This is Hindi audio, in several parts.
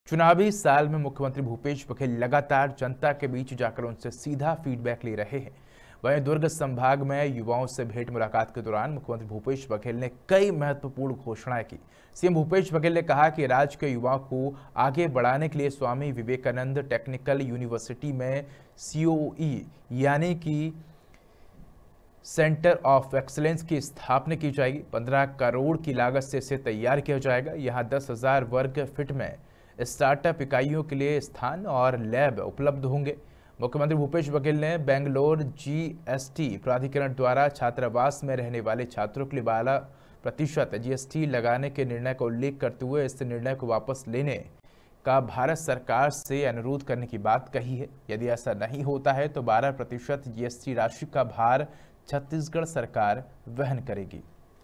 चुनावी साल में मुख्यमंत्री भूपेश बघेल लगातार जनता के बीच जाकर उनसे सीधा फीडबैक ले रहे हैं। वहीं दुर्ग संभाग में युवाओं से भेंट मुलाकात के दौरान मुख्यमंत्री भूपेश बघेल ने कई महत्वपूर्ण घोषणाएं की। सीएम भूपेश बघेल ने कहा कि राज्य के युवाओं को आगे बढ़ाने के लिए स्वामी विवेकानंद टेक्निकल यूनिवर्सिटी में COE यानी कि सेंटर ऑफ एक्सीलेंस की स्थापना की जाएगी। 15 करोड़ की लागत से इसे तैयार किया जाएगा। यहाँ 10,000 वर्ग फीट में स्टार्टअप इकाइयों के लिए स्थान और लैब उपलब्ध होंगे। मुख्यमंत्री भूपेश बघेल ने बेंगलोर GST प्राधिकरण द्वारा छात्रावास में रहने वाले छात्रों के लिए 12% GST लगाने के निर्णय का उल्लेख करते हुए इस निर्णय को वापस लेने का भारत सरकार से अनुरोध करने की बात कही है। यदि ऐसा नहीं होता है तो 12% GST राशि का भार छत्तीसगढ़ सरकार वहन करेगी।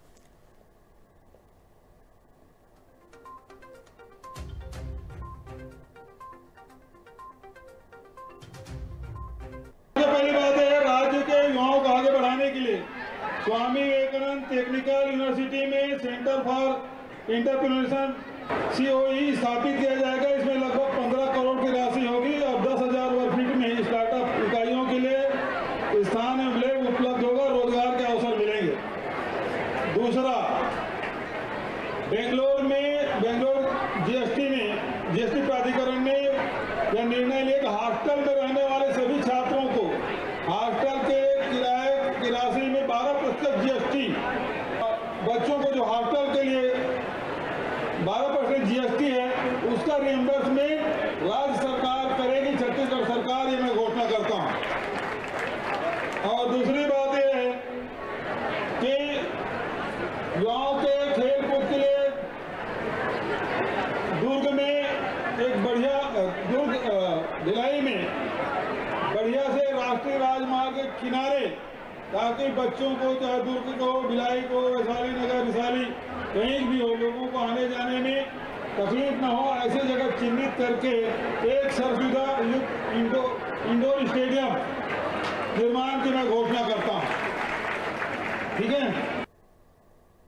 पहली बात है, राज्य के युवाओं को आगे बढ़ाने के लिए स्वामी विवेकानंद टेक्निकल यूनिवर्सिटी में सेंटर फॉर एंटरप्रेन्योरशिप COE स्थापित किया जाएगा। इसमें लगभग 15 करोड़ की राशि होगी और 10,000 वर्ग फीट में स्टार्टअप इकाइयों के लिए स्थान एवं लैब उपलब्ध होगा, रोजगार के अवसर मिलेंगे। दूसरा, बेंगलोर GST प्राधिकरण ने यह निर्णय लिया कि हॉस्टल में रहने वाले सभी छात्रों को हॉस्टल के किराए की राशि में 12% GST, बच्चों को जो हॉस्टल के लिए 12% GST है उसका रिइंबर्समेंट राज्य सरकार करेगी, छत्तीसगढ़ सरकार, ये मैं घोषणा करता हूं। और दूसरी बात यह है कि युवाओं के खेल कूद के लिए दुर्ग में एक बढ़िया भिलाई में बढ़िया से राष्ट्रीय राजमार्ग के किनारे, ताकि बच्चों को चाहे दुर्ग को, भिलाई को, वैशाली नगर, रिसाली कहीं भी हो, लोगों को आने जाने में तकलीफ न हो, ऐसे जगह चिन्हित करके एक सर्वसुविधा युक्त इंडोर स्टेडियम निर्माण की मैं घोषणा करता हूँ। ठीक है।